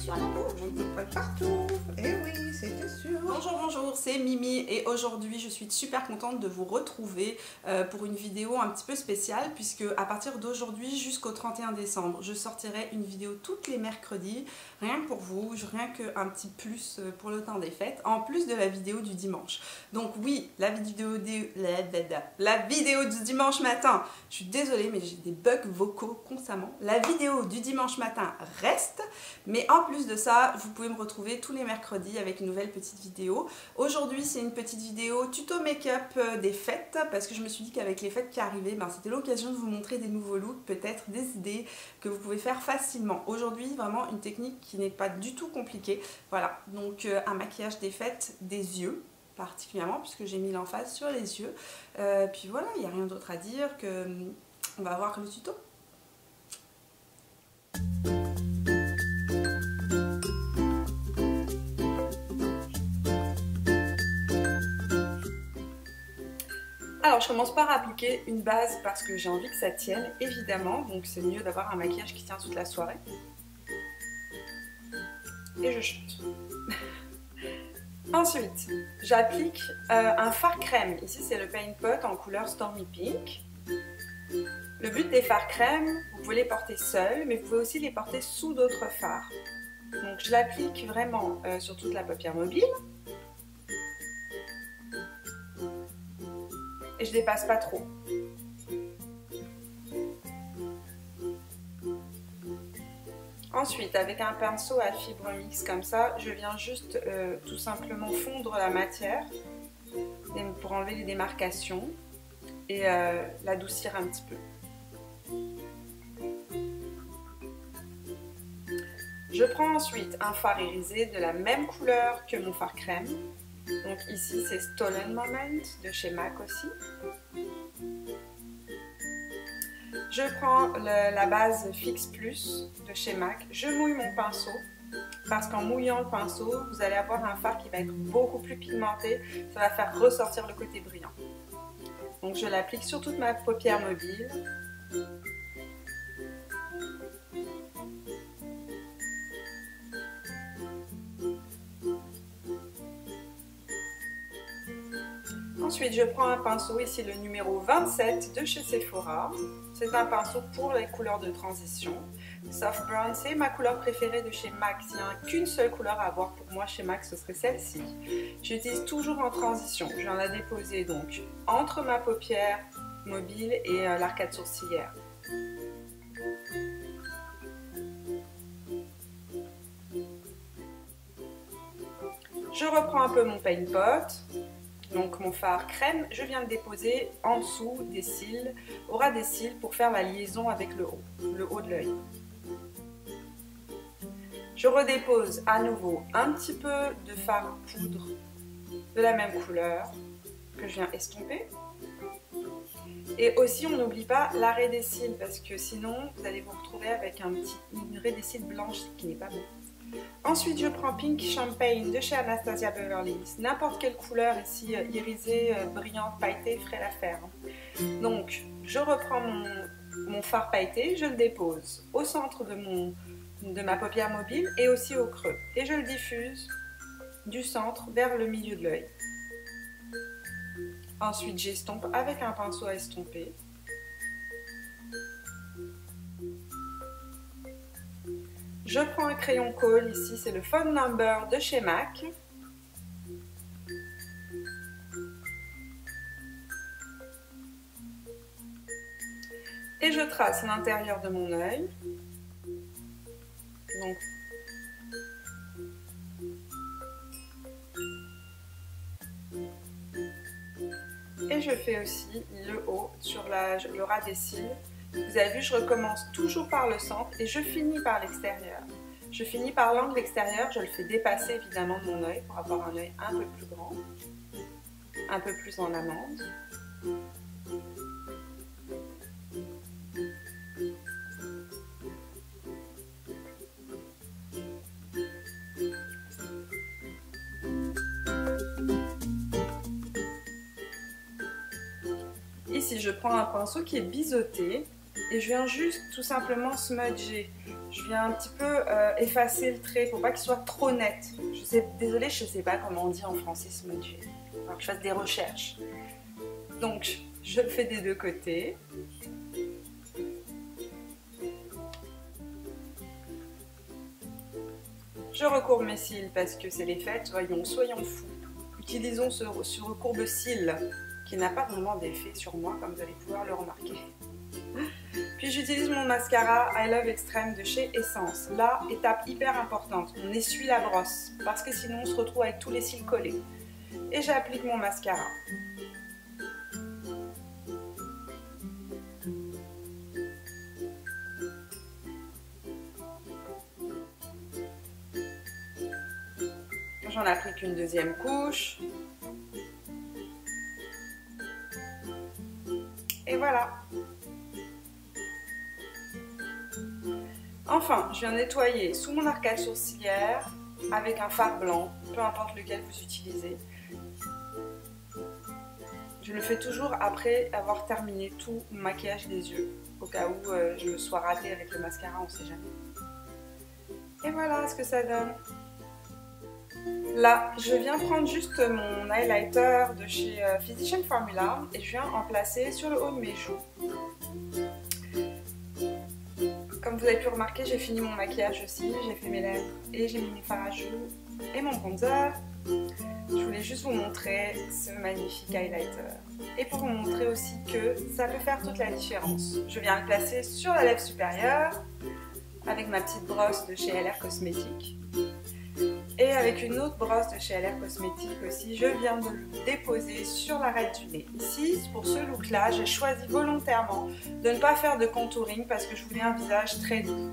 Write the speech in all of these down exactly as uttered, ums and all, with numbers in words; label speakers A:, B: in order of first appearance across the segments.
A: sur la bouche.
B: On ne pas partout. Eh oui, c'était sûr.
A: Bonjour, bonjour, c'est Mimi et aujourd'hui je suis super contente de vous retrouver euh, pour une vidéo un petit peu spéciale puisque à partir d'aujourd'hui jusqu'au trente et un décembre, je sortirai une vidéo tous les mercredis, rien que pour vous, rien qu'un petit plus pour le temps des fêtes, en plus de la vidéo du dimanche. Donc oui, la vidéo, des... la... la vidéo du dimanche matin, je suis désolée mais j'ai des bugs vocaux constamment. La vidéo du dimanche matin reste, mais en plus de ça, vous pouvez me retrouver tous les mercredis avec une nouvelle petite vidéo. Aujourd'hui, c'est une petite vidéo tuto make-up des fêtes parce que je me suis dit qu'avec les fêtes qui arrivaient, ben, c'était l'occasion de vous montrer des nouveaux looks, peut-être des idées que vous pouvez faire facilement. Aujourd'hui, vraiment une technique qui n'est pas du tout compliquée. Voilà, donc euh, un maquillage des fêtes des yeux particulièrement puisque j'ai mis l'emphase sur les yeux. Euh, puis voilà, il n'y a rien d'autre à dire que on va voir le tuto. Alors je commence par appliquer une base parce que j'ai envie que ça tienne, évidemment, donc c'est mieux d'avoir un maquillage qui tient toute la soirée. Et je chante. Ensuite, j'applique euh, un fard crème. Ici c'est le Paint Pot en couleur Stormy Pink. Le but des fards crème, vous pouvez les porter seuls, mais vous pouvez aussi les porter sous d'autres fards. Donc je l'applique vraiment euh, sur toute la paupière mobile. Et je dépasse pas trop. Ensuite, avec un pinceau à fibre mixte comme ça, je viens juste euh, tout simplement fondre la matière pour enlever les démarcations et euh, l'adoucir un petit peu. Je prends ensuite un fard irisé de la même couleur que mon fard crème. Donc ici c'est Stolen Moment de chez MAC aussi. Je prends le, la base Fix Plus de chez MAC. Je mouille mon pinceau parce qu'en mouillant le pinceau, vous allez avoir un fard qui va être beaucoup plus pigmenté. Ça va faire ressortir le côté brillant. Donc je l'applique sur toute ma paupière mobile. Ensuite, je prends un pinceau, ici le numéro vingt-sept de chez Sephora. C'est un pinceau pour les couleurs de transition. Soft Brown, c'est ma couleur préférée de chez MAC. S'il n'y a qu'une seule couleur à avoir pour moi chez MAC, ce serait celle-ci. J'utilise toujours en transition. Je viens la déposer donc entre ma paupière mobile et euh, l'arcade sourcilière. Je reprends un peu mon Paint Pot. Donc mon fard crème, je viens le déposer en dessous des cils, au ras des cils pour faire la liaison avec le haut, le haut de l'œil. Je redépose à nouveau un petit peu de fard poudre de la même couleur que je viens estomper. Et aussi on n'oublie pas la raie des cils parce que sinon vous allez vous retrouver avec un petit, une raie des cils blanche qui n'est pas bon. Ensuite, je prends Pink Champagne de chez Anastasia Beverly Hills. N'importe quelle couleur ici, irisée, brillante, pailletée, ferait l'affaire. Donc, je reprends mon, mon fard pailleté, je le dépose au centre de, mon, de ma paupière mobile et aussi au creux. Et je le diffuse du centre vers le milieu de l'œil. Ensuite, j'estompe avec un pinceau à estomper. Je prends un crayon colle, ici c'est le Phone Number de chez MAC. Et je trace l'intérieur de mon œil. Donc, et je fais aussi le haut sur la, le ras des cils. Vous avez vu, je recommence toujours par le centre et je finis par l'extérieur. Je finis par l'angle extérieur, je le fais dépasser évidemment de mon œil pour avoir un œil un peu plus grand, un peu plus en amande. Ici, je prends un pinceau qui est biseauté et je viens juste tout simplement smudger je viens un petit peu euh, effacer le trait pour pas qu'il soit trop net. Je sais, désolée, je sais pas comment on dit en français smudger. Alors que je fasse des recherches. Donc, je le fais des deux côtés. Je recourbe mes cils parce que c'est les fêtes, voyons, soyons fous. Utilisons ce, ce recourbe-cils qui n'a pas vraiment d'effet sur moi, comme vous allez pouvoir le remarquer. Puis j'utilise mon mascara I Love Extreme de chez Essence. Là, étape hyper importante, on essuie la brosse parce que sinon on se retrouve avec tous les cils collés. Et j'applique mon mascara. J'en applique une deuxième couche. Et voilà. Enfin, je viens nettoyer sous mon arcade sourcilière avec un fard blanc, peu importe lequel vous utilisez. Je le fais toujours après avoir terminé tout mon maquillage des yeux, au cas où euh, je me sois ratée avec le mascara, on ne sait jamais. Et voilà ce que ça donne. Là, je viens prendre juste mon highlighter de chez euh, Physician Formula et je viens en placer sur le haut de mes joues. Comme vous avez pu remarquer, j'ai fini mon maquillage aussi, j'ai fait mes lèvres et j'ai mis mon fard à joues et mon bronzer. Je voulais juste vous montrer ce magnifique highlighter. Et pour vous montrer aussi que ça peut faire toute la différence. Je viens le placer sur la lèvre supérieure avec ma petite brosse de chez L R Cosmetics. Et avec une autre brosse de chez L R Cosmetics aussi, je viens de le déposer sur l'arête du nez. Ici, pour ce look-là, j'ai choisi volontairement de ne pas faire de contouring parce que je voulais un visage très doux.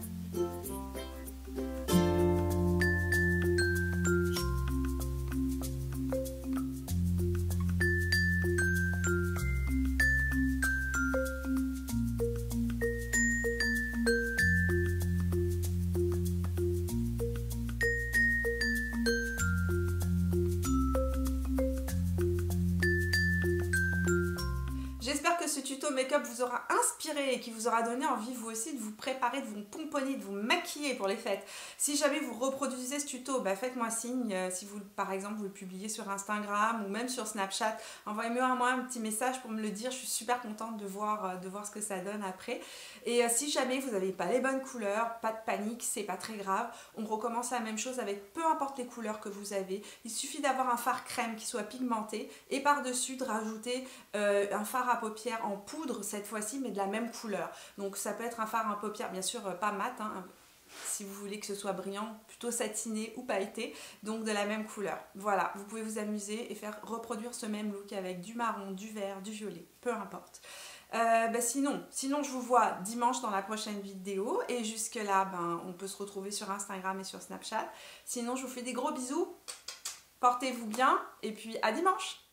A: J'espère que ce tuto make-up vous aura inspiré et qui vous aura donné envie vous aussi de vous préparer, de vous pomponner, de vous maquiller pour les fêtes. Si jamais vous reproduisez ce tuto, bah faites-moi signe. Si vous, par exemple, vous le publiez sur Instagram ou même sur Snapchat, envoyez-moi moi un petit message pour me le dire. Je suis super contente de voir, de voir ce que ça donne après. Et si jamais vous n'avez pas les bonnes couleurs, pas de panique, c'est pas très grave. On recommence la même chose avec peu importe les couleurs que vous avez. Il suffit d'avoir un fard crème qui soit pigmenté et par-dessus de rajouter euh, un fard à paupières en poudre cette fois-ci, mais de la même couleur. Donc ça peut être un fard à paupières, bien sûr pas mat, hein, si vous voulez que ce soit brillant, plutôt satiné ou pailleté, donc de la même couleur. Voilà, vous pouvez vous amuser et faire reproduire ce même look avec du marron, du vert, du violet, peu importe. Euh, ben sinon, sinon je vous vois dimanche dans la prochaine vidéo et jusque là ben, on peut se retrouver sur Instagram et sur Snapchat. Sinon je vous fais des gros bisous, portez-vous bien et puis à dimanche.